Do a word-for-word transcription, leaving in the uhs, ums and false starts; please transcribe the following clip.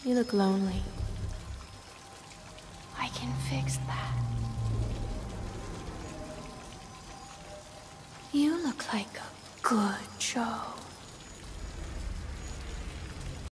You look lonely. I can fix that. You look like a good Joe.